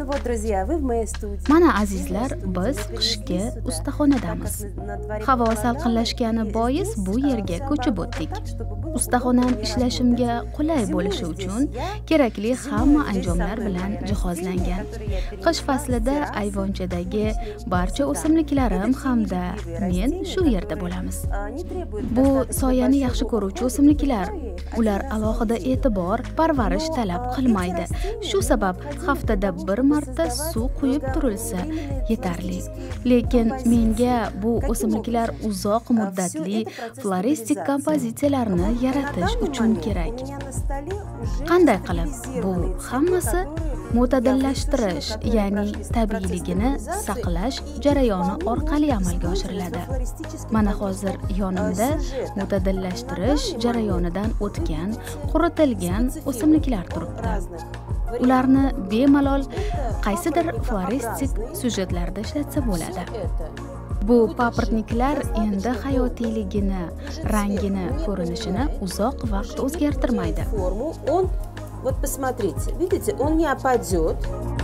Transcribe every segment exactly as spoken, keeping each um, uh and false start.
Ну вот, друзья, вы в моей студии. Mana azizlar, biz qishki ustaxonadamiz. Havo salqinlashgani bois bu yerga ko'chib o'tdik. Ustaxonam ishlashimga qulay bo'lishi uchun kerakli hamma anjomlar bilan jihozlangan. Qish faslida ayvonchadagi barcha o'simliklarim hamda men shu yerda bo'lamiz. Bu soyani yaxshi ko'ruvchi o'simliklar. Ular alohida e'tibor, parvarish talab qilmaydi. Shu sabab haftada bir marta suv quyib turilsa yetarli. Lekin menga bu o'simliklar uzoq muddatli floristik kompozitsiyalarni yaratish uchun kerak. Qanday qilib? Bu hammasi mo'tadillashtirish, ya'ni tabiiyligini saqlash jarayoni orqali amalga oshiriladi. Mana hozir yonimda mo'tadillashtirish jarayonidan o'tgan, quritilgan o'simliklar turibdi. Ularni bemalol qaysidir floristik syujetlarda ishlatsa bo'ladi. Bu paprotniklar endi hayotiyligini, rangini, ko'rinishini uzoq vaqt o'zgartirmaydi. Вот посмотрите, видите, он не опадет.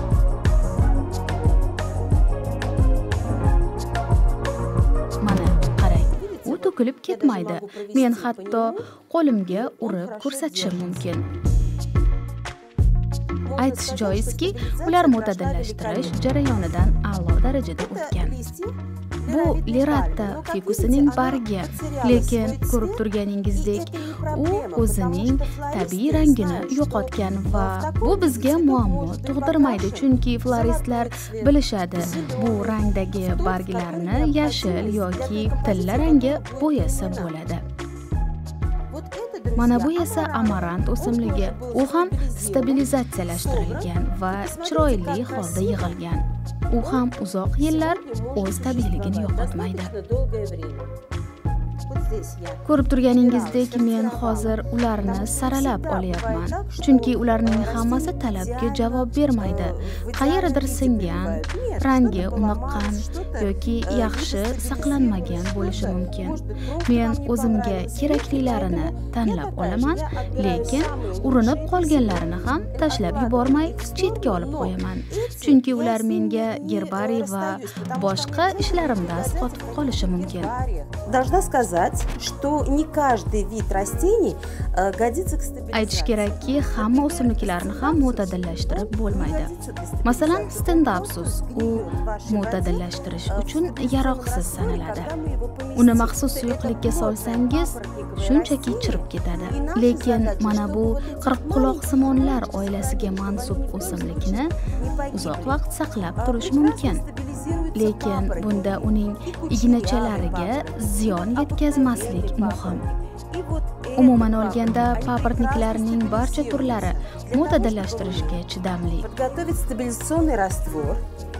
Mana qarang, u to'kilib ketmaydi. Men hatto qo'limga urib ko'rsatishim mumkin. Aytish joizki, ular mo'tadillashtirish jarayonidan a'lo darajada o'tgan. Bu Lirata fikusining bargi, lekin ko'rib turganingizdek, u o'zining tabiiy rangini yo'qotgan va bu bizga muammo tug'dirmaydi, chunki floristlar bilishadi, bu rangdagi barglarni yashil yoki tilla rangga bo'yasa bo'ladi. Mana bu esa amarant o'simligi. U ham stabilizatsiyalashtirilgan va chiroyli holda yig'ilgan. U ham uzoq yillar o'z tabiiyligini yo'qotmaydi. Ko'rib turganingizdek, men hozir ularni saralab olyapman, chunki ularning hammasi talabga javob bermaydi. Qayerdir singan, rangi uniqqan yoki yaxshi saqlanmagan bo'lishi mumkin. Men o'zimga keraklilarini tanlab olaman, lekin urinib qolganlarini ham tashlab yubormay chetga olib qo'yaman, chunki ular menga gerbariy va boshqa ishlarimda asqotib qolishi mumkin. Должна сказать, что не каждый вид растений годится к стабилизации. Aytish kerakki, hamma o'simliklarni ham mo'tadillashtirib bo'lmaydi. Masalan, stendapsus, u mo'tadillashtirish uchun yaroqsiz sanaladi. Uni maxsus suyuqlikka solsangiz, shunchaki chirib ketadi. Lekin mana bu qirqquloq simonlar oilasiga mansub o'simlikni uzoq vaqt saqlab turish mumkin. Lekin bunda uning ignachalariga ziyon yetkazmaslik muhim. Umuman olganda, paprotniklarning barcha turlari mo'tadillashtirishga chidamli. Подготовить стабилизационный раствор.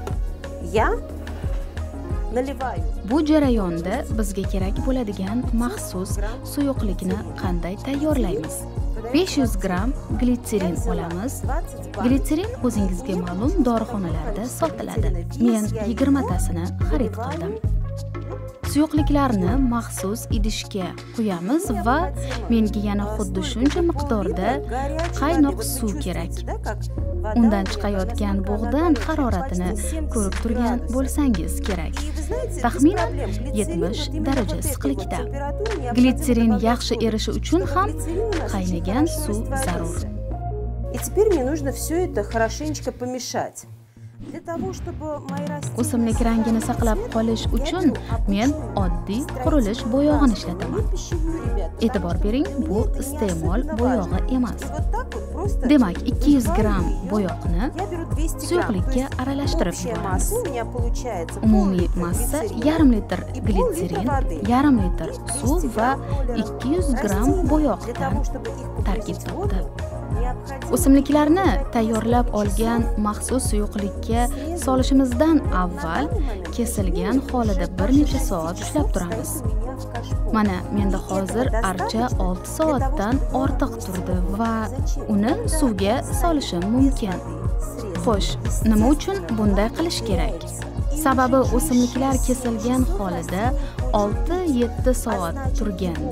Я наливаю. Bu jarayonda bizga kerak bo'ladigan maxsus suyuqlikni qanday tayyorlaymiz? besh yuz gramm glitserin olamiz. Glitserin o'zingizga ma'lum dorixonalarda sotiladi. Men yigirma tasini xarid qildim. Suyuqliklarni maxsus idishga quyamiz va menga yana xuddi shuncha miqdorda qaynoq suv kerak. Undan chiqayotgan bug'dan haroratini ko'rib turgan bo'lsangiz kerak. Taxminan yetmish daraja issiqlikda. Glitserin yaxshi erishi uchun ham qaynagan suv zarur. И теперь мне нужно все это хорошенечко помешать. Для того, чтобы мои растения... O'simlik rangini saqlab qolish uchun men oddiy qurilish bo'yog'ini ishlataman. E'tibor bering, bu iste'mol bo'yog'i emas. Demak, ikki yuz gramm bo'yoqni suyuqlikka aralashtirib yuboramiz. Umumiy massa yarim litr glitserin, yarim litr suv va ikki yuz gramm bo'yoqdan tarkib topdi. O'simliklarni tayyorlab olgan maxsus suyuqlikka solishimizdan avval kesilgan holida bir necha soat ushlab turamiz. Mana menda hozir archa olti soatdan ortiq turdi va uni suvga solishim mumkin. Xo'sh, nima uchun bunday qilish kerak? Sababi o'simliklar kesilgan holida olti yetti soat turganda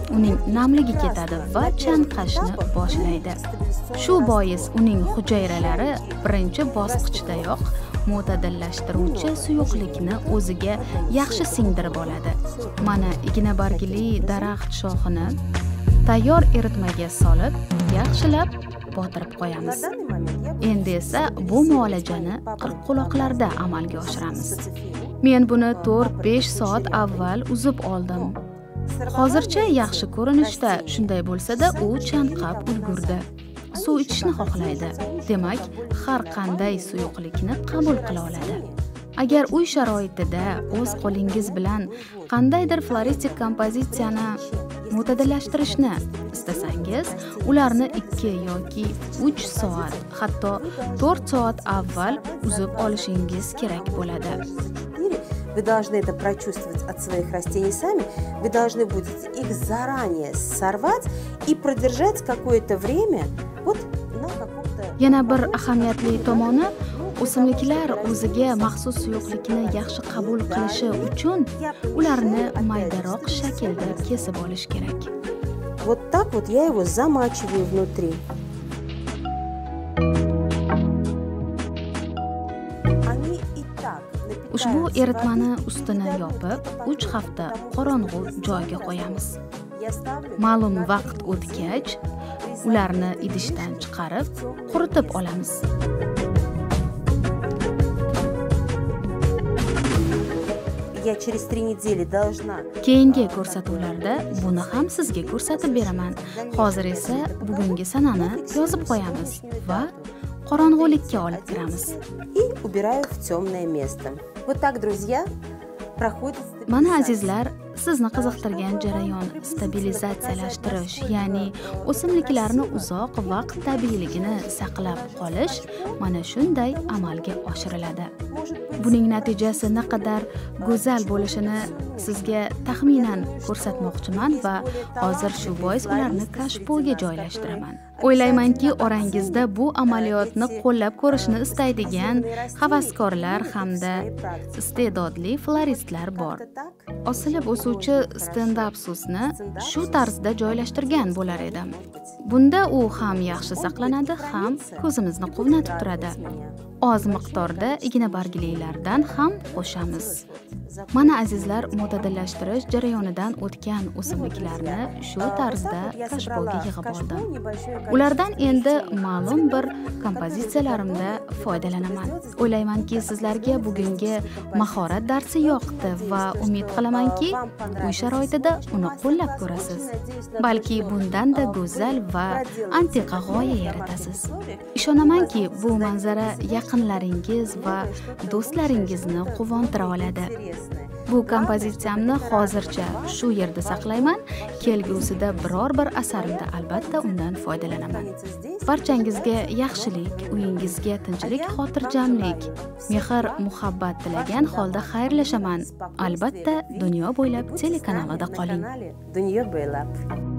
uning namligi ketadi va chanqashni boshlaydi. Shu bois uning hujayralari birinchi bosqichdayoq mo'tadillashtiruvchi suyuqlikni o'ziga yaxshi singdirib oladi. Mana ignabargli daraxt shoxini tayyor eritmaga solib, yaxshilab botirib qo'yamiz. Endi esa bu muolajani qirqquloqlarda amalga oshiramiz. Men buni to'rt besh soat avval uzib oldim. Hozircha yaxshi ko'rinishda, shunday bo'lsa-da, u chanqab ulgurdi. Suv ichishni xohlaydi. Demak, har qanday suyuqlikni qabul qila oladi. Agar uy sharoitida o'z qo'lingiz bilan qandaydir floristik kompozitsiyani mo'tadillashtirishni istasangiz, ularni ikki yoki uch soat, hatto to'rt soat avval uzib olishingiz kerak bo'ladi. Вы должны это прочувствовать от своих растений сами. Вы должны будете их заранее сорвать и продержать какое-то время вот на каком-то... Yana bir ahamiyatli tomoni, o'simliklar o'ziga maxsus suyuqlikni yaxshi qabul qilishi uchun ularni maydaroq shaklda kesib olish kerak. Вот так вот я его замачиваю внутри. Ushbu eritmani ustini yopib, uch hafta qorong'u joyga qo'yamiz. Ma'lum vaqt o'tgach, ularni idishdan chiqarib, quritib olamiz. Keyingi ko'rsatuvlarda buni ham sizga ko'rsatib beraman. Hozir esa bugungi sanani yozib qo'yamiz va qorong'ulikka olib kiramiz. И убираю в темное место. Вот так, друзья, проходит... Mana azizlar, sizni qiziqtirgan jarayon stabilizatsiyalashtirish, ya'ni o'simliklarni uzoq vaqt tabiiyligini saqlab qolish mana shunday amalga oshiriladi. Buning natijasi naqadar go'zal bo'lishini sizga taxminan ko'rsatmoqchiman va hozir shu bois ularni kashpoga joylashtiraman. O'ylaymanki, orangizda bu amaliyotni qo'llab ko'rishni istaydigan havaskorlar hamda iste'dodli floristlar bor. Osilib o'suvchi stendapsusni shu tarzda joylashtirgan bo'lar edim. Bunda u ham yaxshi saqlanadi, ham ko'zimizni quvnatib turadi. Oz miqdorda ignabarglilardan ham qo'shamiz. Mana azizlar, mo'tadillashtirish jarayonidan o'tgan o'simliklarni shu tarzda kashpoga yig'ib oldim. Ulardan endi ma'lum bir kompozitsiyalarimda foydalanaman. O'ylaymanki, sizlarga bugungi mahorat darsi yoqdi va umid qilamanki, uy sharoitida uni qo'llab ko'rasiz. Balki bundan-da go'zal va antiqa g'oya yaratasiz. Ishonamanki, bu manzara yaqinlaringiz va do'stlaringizni quvontira oladi. Bu kompozitsiyamni hozircha shu yerda saqlayman. Kelgusida biror bir asarimda albatta undan foydalanaman. Barchangizga yaxshilik, uyingizga tinchlik, xotirjamlik, mehr, muhabbat tilagan holda xayrlashaman. Albatta, Dunyo bo'ylab telekanalida qoling. Dunyo bo'ylab.